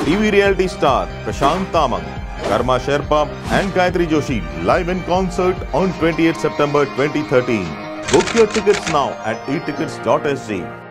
TV Realty star Prashant Tamang, Karma Sherpa and Gayetri Joshi live in concert on 28 September 2013. Book your tickets now at etickets.sg.